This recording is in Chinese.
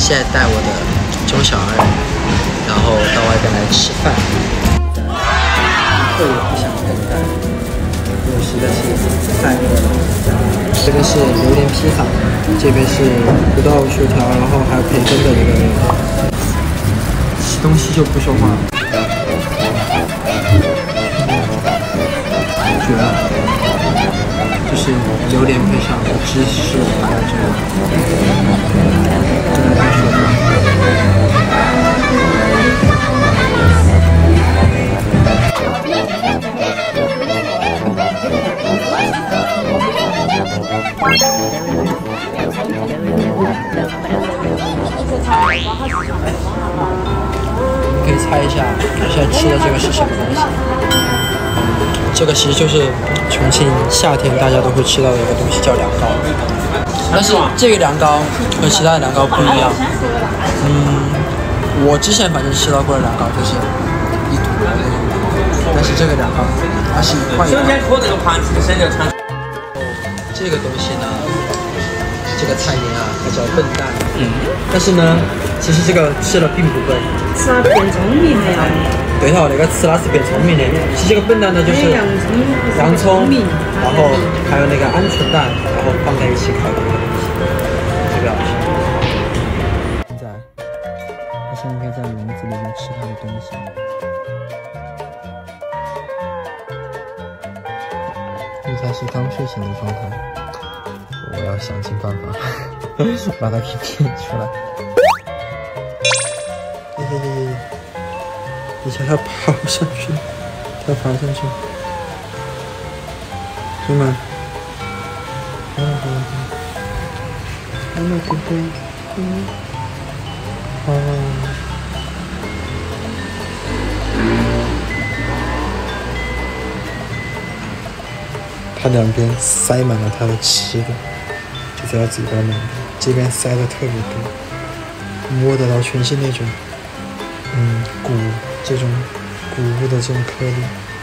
现在带我的中小二，然后到外边来吃饭。会也不想等待，因为实在是太饿了。这个是榴莲披萨，这边是土豆薯条，然后还有培根的一个。吃东西就不说话了，绝了！就是榴莲配上芝士麻酱，真的太舒服了。你可以猜一下，我现在吃的这个是什么东西？这个其实就是重庆夏天大家都会吃到的一个东西，叫凉糕。但是这个凉糕和其他的凉糕不一样。我之前反正吃到过的凉糕就是一坨的那种，但是这个凉糕它是一块一块。这个东西呢，这个菜名啊，它叫笨蛋。但是呢，其实这个吃了并不笨。 吃了变聪明了呀。 对头，那个吃了是变聪明的。其实这个笨蛋呢，就是洋葱，然后还有那个鹌鹑蛋，然后放在一起烤的那个东西，特别好吃。现在，它现在应该在笼子里面吃它的东西。应该是刚睡醒的状态，我要想尽办法把它给骗出来。你瞧它爬上去，它爬上去，兄弟们，好了，宝贝，它两边塞满了它的吃的，就在它嘴巴里面，这边塞的特别多，摸得到全是那种，这种谷物的这种颗粒。